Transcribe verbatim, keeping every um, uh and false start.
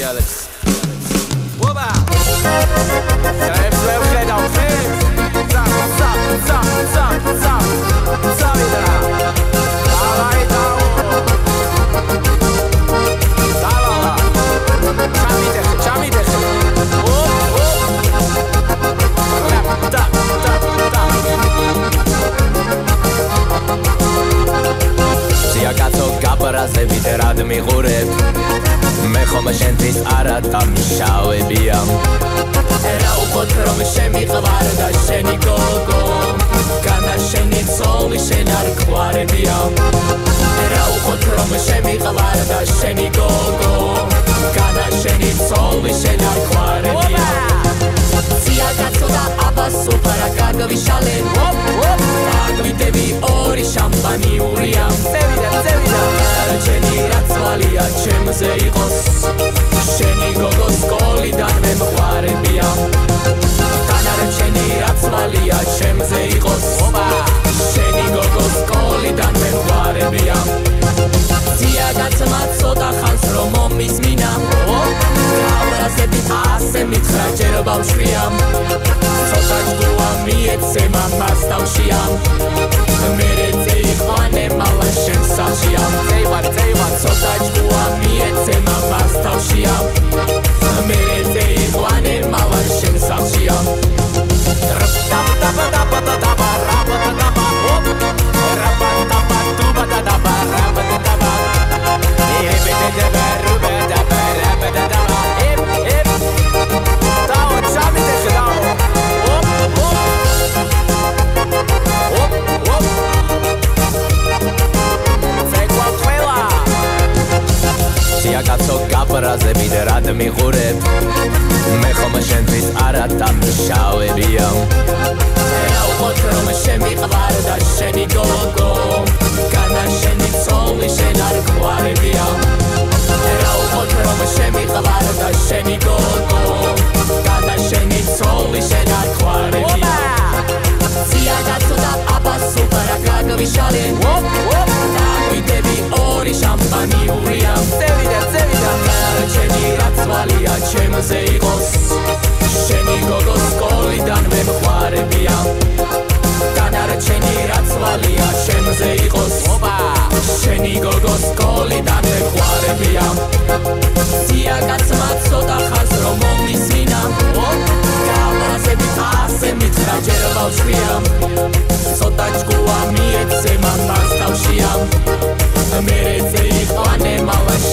გააზიარეთ. ოპა! საერთოდ ვერ ხედავ ხეს. ცა ცა ცა ცა ცა ცა ვიდა. დავაი დაო. დავა. ჩამიდე, ჩამიდე. ო ო. და და და. სია კაცო გაპრაზებით რად მიყურებ მე ხომ შენთვის არა დამშავებია რა უყოთ რომ შემიყვარ და შენი გოგო განა შენი ცოლი შენ არ გვარებია რა უყოთ რომ შემიყვარ და შენი გოგო განა შენი ცოლი შენ არ გვარებია სია კაცო და აბასო პარა გაგვიშალენ გაგვიდები ორი შამპანიურია წევიდა წევიდა შენი რაცვალია ჩემზე იყოს შენი გოგო სკოლიდან მე მყარებია დანარჩენი რაცვალია ჩემზე იყოს შენი გოგო სკოლიდან მე მყარებია სია კაცმა ცოტა ხანს რომ მომისმინა გავრაზები ასე მითხრა ჯერ ბავშვია ცოტა ჯგუა მიეცემა მას თავშია მერე წეიყვანე მალა შენ სახლშია წეიყვან წეიყვან ცოტა ჯგუა მიეცემა მას თავშია მერე წეიყვანე მალა შენ სახლშია კაცო გაპრაზებით რად მიყურებ მე ხომ შენთვის არა დამშავებია რა უყოთ რომ შემიყვარ და შენი გოგო განა შენი ცოლი შენ არ გვარებია რა უყოთ რომ შემიყვარ და შენი გოგო განა შენი ცოლი შენ არ გვარებია სია კაცო და აბასო პარა გაგვიშალენ დაგვიდები ორი შამპანიურია წევიდა წევიდა შენი რაცვალია ჩემზე იყოს შენი გოგო სკოლიდან მე მყარებია დანარჩენი რაცვალია ჩემზე იყოს შენი გოგო სკოლიდან მე მყარებია სია კაცმა ცოტა ხანს რომ მომისმინა გავრაზები ასე მითხრა ჯერ ბავშვია ცოტა ჯგუა მიეცემა მას თავშია მერე წეიყვანე მალა